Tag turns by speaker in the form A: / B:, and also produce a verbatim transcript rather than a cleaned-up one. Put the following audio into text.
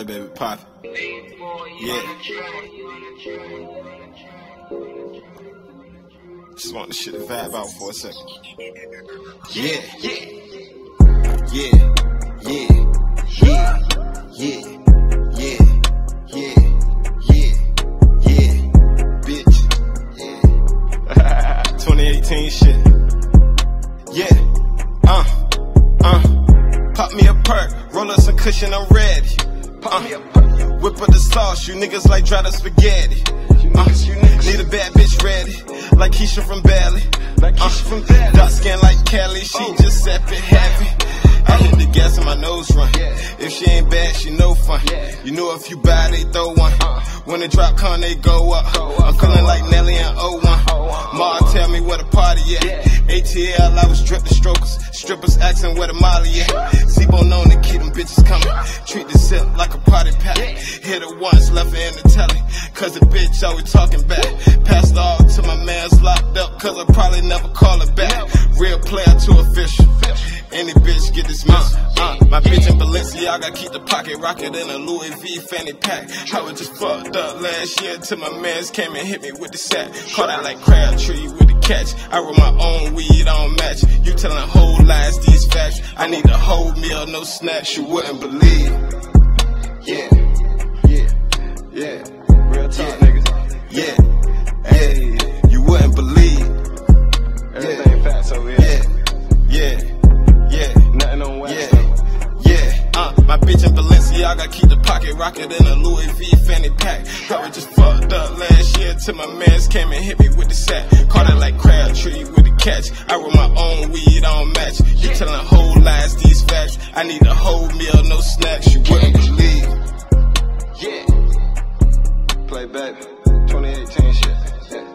A: Playbaby, Poppi. Yeah. Just want the shit to vibe out for a second. Yeah, yeah, yeah, yeah, yeah, yeah, yeah, yeah, yeah, yeah, bitch, yeah. twenty eighteen shit. Yeah, uh, uh, pop me a perk, roll up some cushion, I'm ready. Uh, whip up the sauce, you niggas like dry the spaghetti. Uh, need a bad bitch ready, like Keisha from Bally. Uh, dark skin like Kelly, she just sap it heavy. I hit the gas and my nose run. If she ain't bad, she no fun. You know if you buy, they throw one. When they drop con, they go up. I'm feeling like Nelly and oh one. Ma tell me where the party at. A T L, I was stripped the strokers. Strippers asking where the molly at. C-Bone known to keep them bitches coming. Treat the set like a party pack. Hit her once, left her in the telly. Cause the bitch always talking back. Passed the all to my man's locked up. Cause I probably never call her back. Real player to official. Any bitch get dismissed. Uh, my bitch in Balenciaga keep the pocket rocket in a Louis V fanny pack. I was just fucked up last year till my mans came and hit me with the sack. Caught out like Crabtree with the catch. I roll my own weed, I don't match. You telling whole lies, these facts. I need a whole meal, no snacks. You wouldn't believe. Yeah, yeah, yeah. Real talk, yeah. Niggas. Yeah, hey, you wouldn't believe. Everything yeah. Fast over here. Yeah, yeah. Yeah, nothing on wax. Yeah, yeah, uh, my bitch in Balenciaga keep the pocket rocket in a Louis V fanny pack. I was just fucked up last year till my mans came and hit me with the sack. Caught it like Crabtree with the catch. I roll my own weed, I don't match. You telling whole lies, these facts. I need a whole meal, no snacks. You wouldn't believe. Yeah, Playbaby, twenty eighteen shit. Yeah.